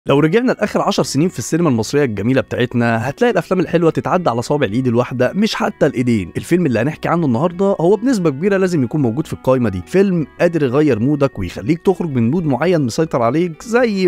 لو رجعنا لاخر 10 سنين في السينما المصريه الجميله بتاعتنا هتلاقي الافلام الحلوه تتعدى على صوابع الايد الواحده، مش حتى الايدين. الفيلم اللي هنحكي عنه النهارده هو بنسبه كبيره لازم يكون موجود في القائمه دي. فيلم قادر يغير مودك ويخليك تخرج من مود معين مسيطر عليك، زي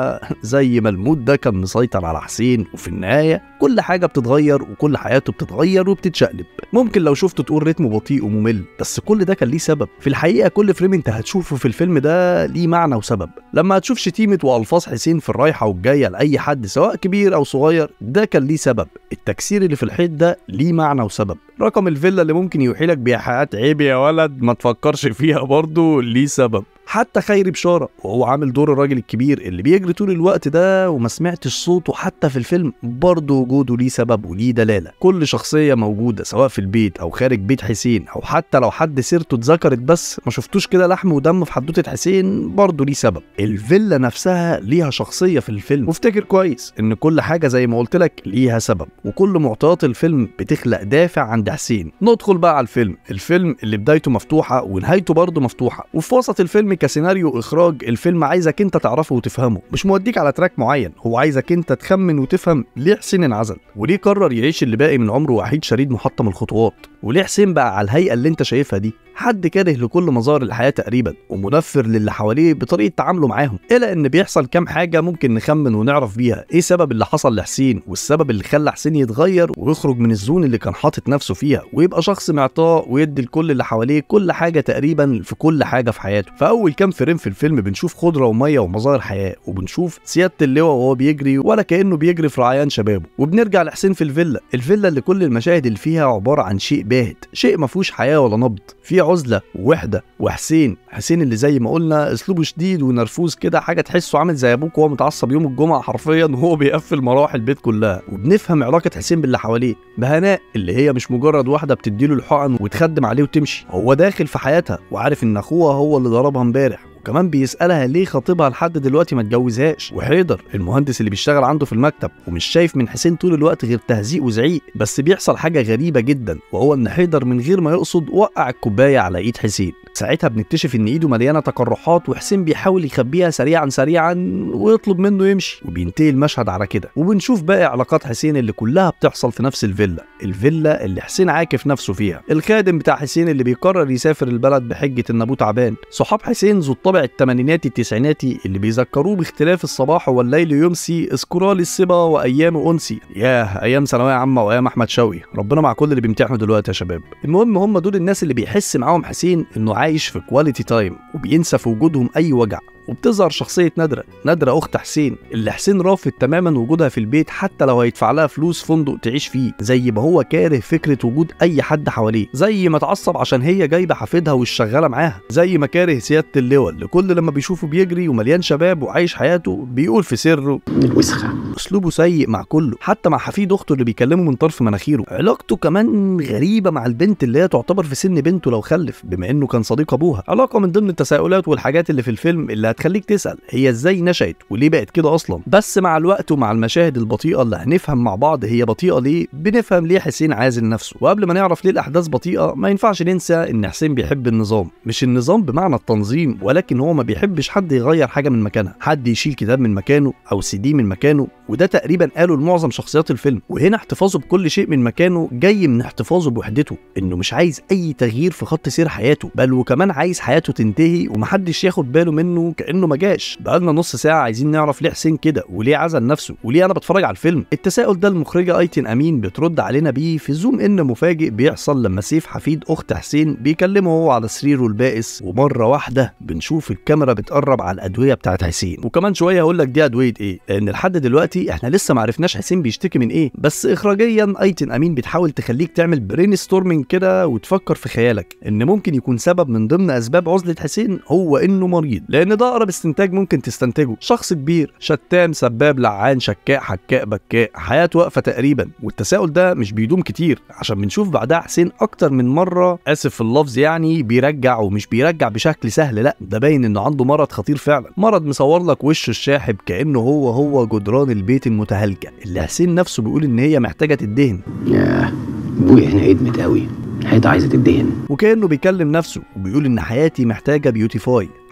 ما المود ده كان مسيطر على حسين. وفي النهايه كل حاجه بتتغير وكل حياته بتتغير وبتتشقلب. ممكن لو شفته تقول رتمه بطيء وممل، بس كل ده كان ليه سبب. في الحقيقه كل فريم انت هتشوفه في الفيلم ده ليه معنى وسبب. لما هتشوف شتيمه والفاظ حسين في الرايحه والجايه لاي حد سواء كبير او صغير، ده كان ليه سبب. التكسير اللي في الحيط ده ليه معنى وسبب. رقم الفيلا اللي ممكن يوحيلك بإيحاءات عيب يا ولد ما تفكرش فيها برضه ليه سبب. حتى خيري بشارة وهو عامل دور الراجل الكبير اللي بيجري طول الوقت ده وما سمعتش صوته حتى في الفيلم، برضه وجوده ليه سبب وليه دلالة. كل شخصية موجودة سواء في البيت أو خارج بيت حسين، أو حتى لو حد سيرته اتذكرت بس ما شفتوش كده لحم ودم في حدوتة حسين، برضه ليه سبب. الفيلا نفسها ليها شخصية في الفيلم، وافتكر كويس إن كل حاجة زي ما قلت لك ليها سبب، وكل معطيات الفيلم بتخلق دافع عند حسين. ندخل بقى على الفيلم اللي بدايته مفتوحة ونهايته برضه مفتوحة، وفي وسط الفيلم كسيناريو اخراج الفيلم عايزك انت تعرفه وتفهمه، مش موديك على تراك معين، هو عايزك انت تخمن وتفهم ليه حسين انعزل، وليه قرر يعيش اللي باقي من عمره وحيد شريد محطم الخطوات، وليه حسين بقى على الهيئه اللي انت شايفها دي، حد كاره لكل مظاهر الحياه تقريبا ومنفر للي حواليه بطريقه تعامله معاهم. الى ان بيحصل كام حاجه ممكن نخمن ونعرف بيها ايه سبب اللي حصل لحسين، والسبب اللي خلى حسين يتغير ويخرج من الزون اللي كان حاطط نفسه فيها ويبقى شخص معطاء ويدي لكل اللي حواليه كل حاجه تقريبا في كل حاجه في حياته. فاول كام فريم في الفيلم بنشوف خضره وميه ومظاهر حياه، وبنشوف سياده اللواء وهو بيجري ولا كانه بيجري في رعيان شبابه، وبنرجع لحسين في الفيلا اللي كل المشاهد اللي فيها عباره عن شيء باهت، شيء ما فيهوش حياه ولا نبض، في عزله ووحده. وحسين اللي زي ما قلنا اسلوبه شديد ونرفوز كده، حاجه تحسه عامل زي ابوك وهو متعصب يوم الجمعه حرفيا وهو بيقفل مراوح البيت كلها. وبنفهم علاقه حسين باللي حواليه، بهناء اللي هي مش مجرد واحده بتديله الحقن وتخدم عليه وتمشي، هو داخل في حياتها وعارف ان اخوها هو اللي ضربها امبارح، وكمان بيسألها ليه خطيبها لحد دلوقتي ما اتجوزهاش. وحيدر المهندس اللي بيشتغل عنده في المكتب ومش شايف من حسين طول الوقت غير تهزيق وزعيق. بس بيحصل حاجة غريبة جدا، وهو ان حيدر من غير ما يقصد وقع الكوباية على ايد حسين. ساعتها بنكتشف ان ايده مليانة تقرحات وحسين بيحاول يخبيها سريعا ويطلب منه يمشي، وبينتهي المشهد على كده. وبنشوف باقي علاقات حسين اللي كلها بتحصل في نفس الفيلا اللي حسين عاكف نفسه فيها، الخادم بتاع حسين اللي بيقرر يسافر البلد بحجة ان ابوه تعبان، صحاب حسين ذو الطبع الثمانيناتي التسعيناتي اللي بيذكروه باختلاف الصباح والليل يمسي، اذكرا للصبا وايام انسي. ياه ايام ثانويه عامه وايام احمد شوقي، ربنا مع كل اللي بيمتحنوا دلوقتي يا شباب. المهم هم دول الناس اللي بيحس معاهم حسين انه عايش في كواليتي تايم وبينسى في وجودهم اي وجع. وبتظهر شخصية نادرة أخت حسين اللي حسين رافض تماما وجودها في البيت حتى لو هيدفع لها فلوس فندق تعيش فيه، زي ما هو كاره فكرة وجود أي حد حواليه، زي ما اتعصب عشان هي جايبة حفيدها والشغالة معاها، زي ما كاره سيادة اللواء اللي كل لما بيشوفه بيجري ومليان شباب وعايش حياته بيقول في سره الوسخة. أسلوبه سيء مع كله، حتى مع حفيد أخته اللي بيكلمه من طرف مناخيره. علاقته كمان غريبة مع البنت اللي هي تعتبر في سن بنته لو خلف، بما إنه كان صديق أبوها. علاقة من ضمن التساؤلات والحاجات اللي في الفيلم اللي هتخليك تسأل هي ازاي نشأت وليه بقت كده اصلا. بس مع الوقت ومع المشاهد البطيئة اللي هنفهم مع بعض هي بطيئة ليه، بنفهم ليه حسين عازل نفسه. وقبل ما نعرف ليه الاحداث بطيئة، ما ينفعش ننسى ان حسين بيحب النظام، مش النظام بمعنى التنظيم، ولكن هو ما بيحبش حد يغير حاجة من مكانها، حد يشيل كتاب من مكانه او CD من مكانه، وده تقريبا قاله لمعظم شخصيات الفيلم. وهنا احتفاظه بكل شيء من مكانه جاي من احتفاظه بوحدته، انه مش عايز اي تغيير في خط سير حياته، بل وكمان عايز حياته تنتهي ومحدش ياخد باله منه كأنه ما جاش. بقالنا نص ساعة عايزين نعرف ليه حسين كده وليه عزل نفسه وليه انا بتفرج على الفيلم. التساؤل ده المخرجة ايتن امين بترد علينا بيه في زوم ان مفاجئ بيحصل لما سيف حفيد اخت حسين بيكلمه هو على سريره البائس، ومرة واحدة بنشوف الكاميرا بتقرب على الادوية بتاعت حسين. وكمان شوية هقول لك دي ادوية ايه، لان لحد دلوقتي احنا لسه ما عرفناش حسين بيشتكي من ايه، بس اخراجيا ايتن امين بتحاول تخليك تعمل برين ستورمينج كده وتفكر في خيالك ان ممكن يكون سبب من ضمن اسباب عزلة حسين هو انه مريض، لان ده اقرب استنتاج ممكن تستنتجه. شخص كبير شتام سباب لعان شكاء حكاء بكاء، حياته واقفه تقريبا. والتساؤل ده مش بيدوم كتير عشان بنشوف بعدها حسين اكتر من مره، اسف في اللفظ يعني، بيرجع، ومش بيرجع بشكل سهل، لا ده باين انه عنده مرض خطير فعلا، مرض مصور لك وشه الشاحب كانه هو جدران البيت المتهالكه اللي حسين نفسه بيقول ان هي محتاجه تدهن. ياه ابويا هنا ادمت قوي، حياتي عايزه تدهن. وكانه بيكلم نفسه وبيقول ان حياتي محتاجه بيوتيفاي،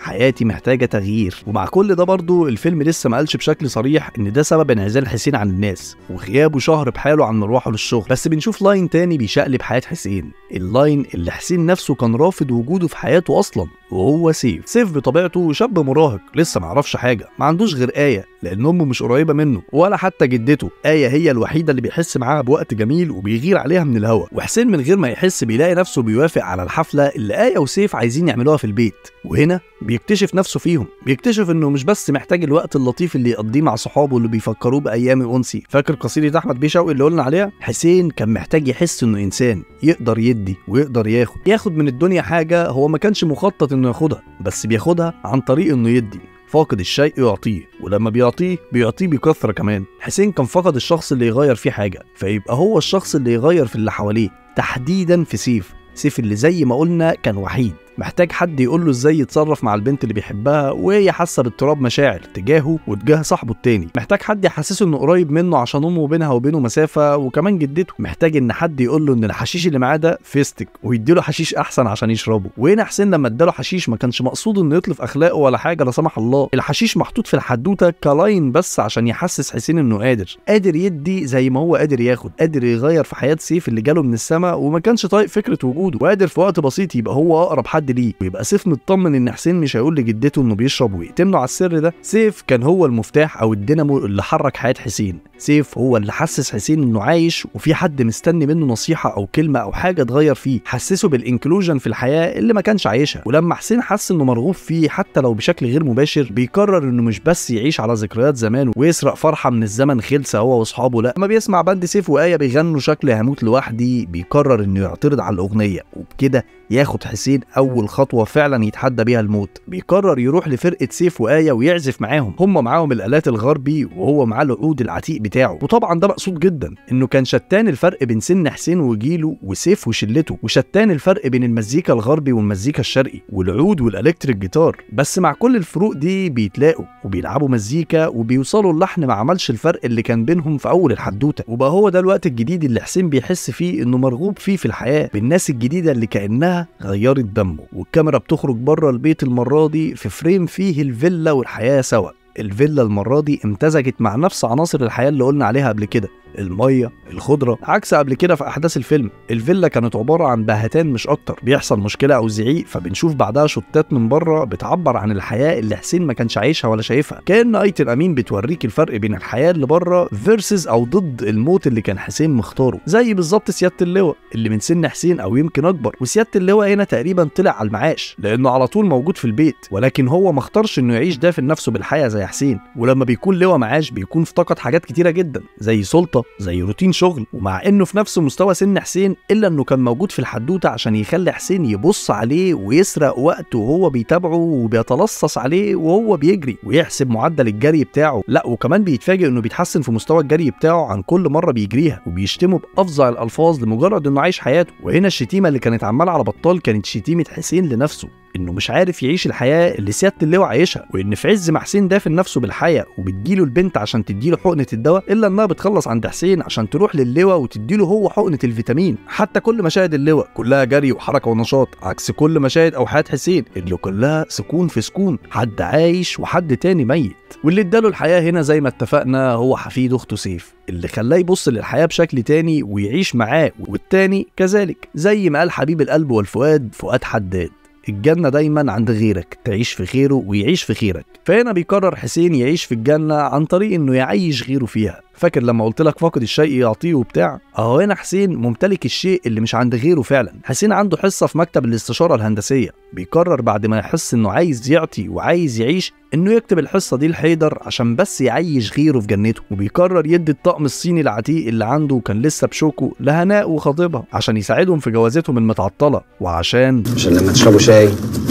حياتي محتاجه تغيير. ومع كل ده برضه الفيلم لسه ما قالش بشكل صريح ان ده سبب انعزال حسين عن الناس وغيابه شهر بحاله عن مروحه للشغل، بس بنشوف لاين تاني بيشقلب حياه حسين، اللاين اللي حسين نفسه كان رافض وجوده في حياته اصلا، وهو سيف. سيف بطبيعته شاب مراهق لسه معرفش حاجه، ما عندوش غير آية لان امه مش قريبه منه ولا حتى جدته. آية هي الوحيده اللي بيحس معاها بوقت جميل وبيغير عليها من الهوا، وحسين من غير ما يحس بيلاقي نفسه بيوافق على الحفله اللي آية وسيف عايزين يعملوها في البيت. وهنا بيكتشف نفسه فيهم، بيكتشف انه مش بس محتاج الوقت اللطيف اللي يقضيه مع صحابه اللي بيفكروه بايام الانسي. فاكر قصيده احمد بيه شوقي اللي قلنا عليها؟ حسين كان محتاج يحس انه انسان يقدر يدي ويقدر ياخد من الدنيا حاجه هو ما كانش مخطط انه ياخدها، بس بياخدها عن طريق انه يدي. فاقد الشيء يعطيه، ولما بيعطيه بكثره كمان. حسين كان فقد الشخص اللي يغير فيه حاجه، فيبقى هو الشخص اللي يغير في اللي حواليه، تحديدا في سيف اللي زي ما قلنا كان وحيد، محتاج حد يقول له ازاي يتصرف مع البنت اللي بيحبها وهي حاسه باضطراب مشاعر تجاهه وتجاه صاحبه التاني، محتاج حد يحسسه انه قريب منه عشان امه بينها وبينه مسافه وكمان جدته، محتاج ان حد يقول له ان الحشيش اللي معاه ده فيستك ويديله حشيش احسن عشان يشربه. وهنا حسين لما اداله حشيش ما كانش مقصود انه يطلف اخلاقه ولا حاجه لا سمح الله، الحشيش محطوط في الحدوته كلاين بس عشان يحسس حسين انه قادر يدي زي ما هو قادر ياخد، قادر يغير في حياه سيف اللي جاله من السما وما كانش طايق فكره وجوده، وقادر في وقت بسيط يبقى هو اقرب حد ليه، ويبقى سيف مطمن ان حسين مش هيقول لجدته انه بيشرب ويأتمنه على السر ده. سيف كان هو المفتاح او الدينامو اللي حرك حياه حسين، سيف هو اللي حسس حسين انه عايش وفي حد مستني منه نصيحه او كلمه او حاجه تغير فيه، حسسه بالانكلوجن في الحياه اللي ما كانش عايشها. ولما حسين حس انه مرغوب فيه حتى لو بشكل غير مباشر، بيقرر انه مش بس يعيش على ذكريات زمان ويسرق فرحه من الزمن خلسه هو واصحابه، لا، لما بيسمع باند سيف وآية بيغنوا شكل هموت لوحدي بيقرر انه يعترض على الاغنيه، وبكده ياخد حسين اول خطوه فعلا يتحدى بيها الموت. بيقرر يروح لفرقه سيف وآية ويعزف معاهم، هم معاهم الالات الغربي وهو معاه العود العتيق بتاعه. وطبعا ده مقصود جدا، انه كان شتان الفرق بين سن حسين وجيله وسيف وشلته، وشتان الفرق بين المزيكا الغربي والمزيكا الشرقي والعود والالكتريك جيتار، بس مع كل الفروق دي بيتلاقوا وبيلعبوا مزيكا وبيوصلوا اللحن ما عملش الفرق اللي كان بينهم في اول الحدوته. وبقى هو ده الوقت الجديد اللي حسين بيحس فيه انه مرغوب فيه في الحياه، بالناس الجديده اللي كانها غيرت دمه. والكاميرا بتخرج بره البيت المره دي في فريم فيه الفيلا والحياه سوا. الفيلا المره دي امتزجت مع نفس عناصر الحياه اللي قلنا عليها قبل كده، الميه، الخضره، عكس قبل كده في احداث الفيلم. الفيلا كانت عباره عن بهتان مش اكتر، بيحصل مشكله او زعيق فبنشوف بعدها شوتات من بره بتعبر عن الحياه اللي حسين ما كانش عايشها ولا شايفها، كأن ايتن امين بتوريك الفرق بين الحياه اللي بره فيرسز او ضد الموت اللي كان حسين مختاره. زي بالظبط سياده اللواء اللي من سن حسين او يمكن اكبر، وسياده اللواء هنا تقريبا طلع على المعاش لانه على طول موجود في البيت، ولكن هو ما اختارش انه يعيش دافن نفسه بالحياه زي حسين. ولما بيكون لواء معاش بيكون افتقد حاجات كتيره جدا زي سلطه، زي روتين شغل، ومع انه في نفس مستوى سن حسين الا انه كان موجود في الحدوته عشان يخلي حسين يبص عليه ويسرق وقته وهو بيتابعه وبيتلصص عليه وهو بيجري ويحسب معدل الجري بتاعه، لا وكمان بيتفاجئ انه بيتحسن في مستوى الجري بتاعه عن كل مره بيجريها، وبيشتمه بافظع الالفاظ لمجرد انه عايش حياته. وهنا الشتيمه اللي كانت عماله على بطال كانت شتيمه حسين لنفسه، انه مش عارف يعيش الحياه اللي سياده اللواء عايشها، وان في عز ما حسين دافن نفسه بالحياه وبتجيله البنت عشان تديله حقنه الدواء، الا انها بتخلص عند حسين عشان تروح للواء وتديله هو حقنه الفيتامين. حتى كل مشاهد اللواء كلها جري وحركه ونشاط، عكس كل مشاهد او حياه حسين اللي كلها سكون في سكون، حد عايش وحد تاني ميت. واللي اداله الحياه هنا زي ما اتفقنا هو حفيد اخته سيف، اللي خلاه يبص للحياه بشكل تاني ويعيش معاه، والتاني كذلك. زي ما قال حبيب القلب والفؤاد فؤاد حداد، الجنة دايما عند غيرك، تعيش في خيره ويعيش في خيرك. فهنا بيقرر حسين يعيش في الجنة عن طريق انه يعيش غيره فيها. فاكر لما قلت لك فاقد الشيء يعطيه وبتاع؟ اهو هنا حسين ممتلك الشيء اللي مش عند غيره فعلا. حسين عنده حصة في مكتب الاستشارة الهندسية، بيقرر بعد ما يحس انه عايز يعطي وعايز يعيش انه يكتب الحصة دي لحيدر عشان بس يعيش غيره في جنته. وبيقرر يدي الطقم الصيني العتيق اللي عنده كان لسه بشوكه لهناء وخطيبها عشان يساعدهم في جوازتهم المتعطلة، وعشان لما تشربوا شاي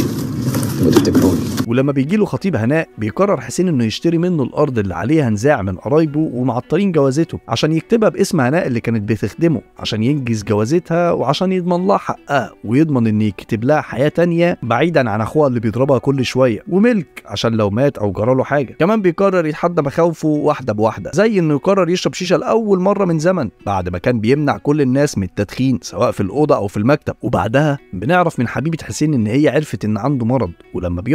وتفتكروني. ولما بيجيله خطيب هناء بيقرر حسين انه يشتري منه الارض اللي عليها نزاع من قرايبه ومعطلين جوازته عشان يكتبها باسم هناء اللي كانت بتخدمه عشان ينجز جوازتها وعشان يضمن لها حقها ويضمن ان يكتب لها حياه تانيه بعيدا عن اخوها اللي بيضربها كل شويه، وملك عشان لو مات او جراله حاجه. كمان بيقرر يتحدى مخاوفه واحده بواحده، زي انه يقرر يشرب شيشه لاول مره من زمن بعد ما كان بيمنع كل الناس من التدخين سواء في الاوضه او في المكتب. وبعدها بنعرف من حبيبه حسين ان هي عرفت ان عنده مرض، ولما بيقعد مع اخته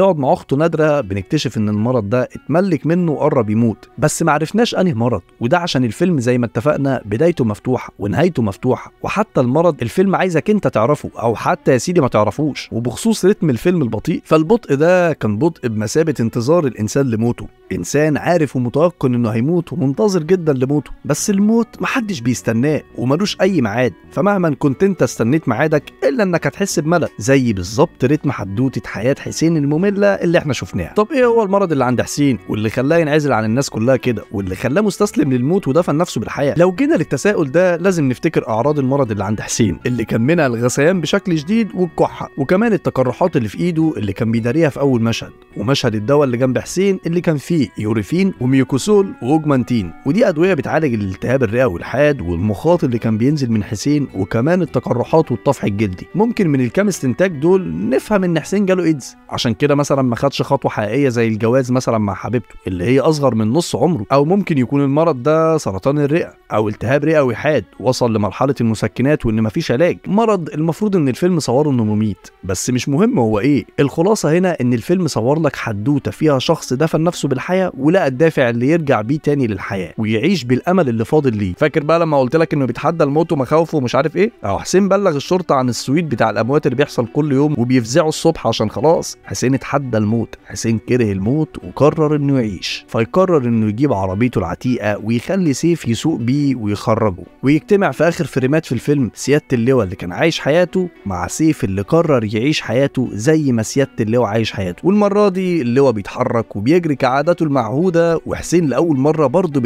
اخته نادره بنكتشف ان المرض ده اتملك منه وقرب يموت، بس ما عرفناش انهي مرض، وده عشان الفيلم زي ما اتفقنا بدايته مفتوحه ونهايته مفتوحه، وحتى المرض الفيلم عايزك انت تعرفه او حتى يا سيدي ما تعرفوش. وبخصوص رتم الفيلم البطيء، فالبطء ده كان بطء بمثابه انتظار الانسان لموته، انسان عارف ومتيقن انه هيموت ومنتظر جدا لموته، بس الموت محدش بيستناه وملوش اي ميعاد، فمهما كنت انت استنيت ميعادك الا انك هتحس بملل، زي بالظبط رتم حدوته حياه حسين الممله اللي احنا شفناها. طب ايه هو المرض اللي عند حسين واللي خلاه ينعزل عن الناس كلها كده واللي خلاه مستسلم للموت ودفن نفسه بالحياه؟ لو جينا للتساؤل ده لازم نفتكر اعراض المرض اللي عند حسين، اللي كان منها الغثيان بشكل شديد والكحه، وكمان التقرحات اللي في ايده اللي كان بيداريها في اول مشهد، ومشهد الدواء اللي جنب حسين اللي كان فيه يوريفين وميوكوسول واوجمانتين، ودي ادويه بتعالج الالتهاب الرئوي الحاد والمخاط اللي كان بينزل من حسين، وكمان التقرحات والطفح الجلدي. ممكن من الكام استنتاج دول نفهم ان حسين جاله ايدز، عشان كده مثلا ما خدش خطوه حقيقيه زي الجواز مثلا مع حبيبته اللي هي اصغر من نص عمره، او ممكن يكون المرض ده سرطان الرئه او التهاب رئوي حاد وصل لمرحله المسكنات وان مفيش علاج، مرض المفروض ان الفيلم صوره انه مميت، بس مش مهم هو ايه. الخلاصه هنا ان الفيلم صور لك حدوته فيها شخص دفن نفسه بالحياه ولقى الدافع اللي يرجع بيه تاني للحياه ويعيش بالامل اللي فاضل ليه. فاكر بقى لما قلت لك انه بيتحدى الموت ومخاوفه ومش عارف ايه؟ اهو حسين بلغ الشرطه عن السويت بتاع الاموات اللي بيحصل كل يوم وبيفزعوا الصبح، عشان خلاص حسين اتحدى الموت، حسين كره الموت وقرر انه يعيش، فيقرر انه يجيب عربيته العتيقه ويخلي سيف يسوق بيه ويخرجه، ويجتمع في اخر فريمات في الفيلم سياده اللواء اللي كان عايش حياته مع سيف اللي قرر يعيش حياته زي ما سياده اللواء عايش حياته. والمره دي اللواء بيتحرك وبيجري كعادته المعهوده، وحسين لاول مره برضه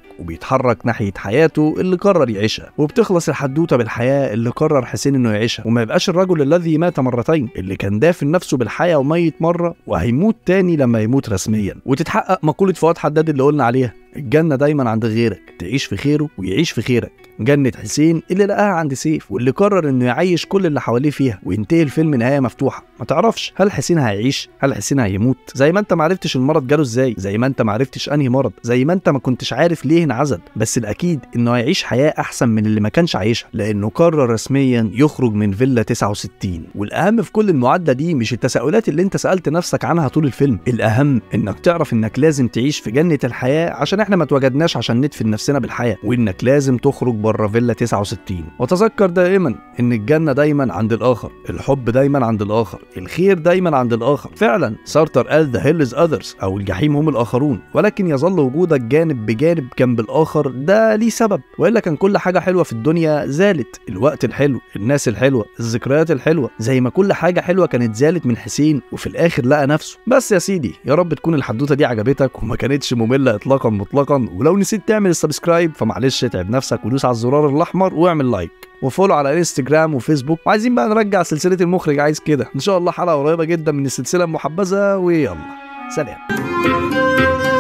بيتحرك ناحيه حياته اللي قرر يعيشها، وبتخلص الحدوته بالحياه اللي قرر حسين انه يعيشها، وما يبقاش الرجل الذي مات مرتين اللي كان دافن نفسه بالحياه وميت مره وهيموت تاني لما يموت رسميا، وتتحقق مقوله فؤاد حداد اللي قلنا عليها: الجنة دايما عند غيرك، تعيش في خيره ويعيش في خيرك. جنة حسين اللي لقاها عند سيف واللي قرر انه يعيش كل اللي حواليه فيها، وينتهي الفيلم نهاية مفتوحة، ما تعرفش هل حسين هيعيش هل حسين هيموت، زي ما انت معرفتش المرض جاله ازاي، زي ما انت معرفتش انهي مرض، زي ما انت ما كنتش عارف ليه انعزل، بس الاكيد انه هيعيش حياة احسن من اللي ما كانش عايشها، لانه قرر رسميا يخرج من فيلا 69. والاهم في كل المعادلة دي مش التساؤلات اللي انت سألت نفسك عنها طول الفيلم، الاهم انك تعرف انك لازم تعيش في جنة الحياة عشان احنا ما اتوجدناش عشان ندفن نفسنا بالحياة، وانك لازم تخرج بره فيلا 69. وتذكر دائما ان الجنة دايما عند الاخر، الحب دايما عند الاخر، الخير دايما عند الاخر. فعلا سارتر قال the hell is others او الجحيم هم الاخرون، ولكن يظل وجودك جانب بجانب جنب الاخر ده ليه سبب، والا كان كل حاجة حلوة في الدنيا زالت، الوقت الحلو، الناس الحلوة، الذكريات الحلوة، زي ما كل حاجة حلوة كانت زالت من حسين وفي الاخر لقى نفسه. بس يا سيدي يا رب تكون الحدوتة دي عجبتك وما كانتش مملة اطلاقا مطلقا، ولو نسيت تعمل السبسكرايب فمعلش اتعب نفسك ودوس على الزرار الاحمر واعمل لايك وفولو على انستجرام وفيسبوك. وعايزين بقى نرجع سلسلة المخرج عايز كده، ان شاء الله حلقة قريبة جدا من السلسلة المحبذة، ويلا سلام.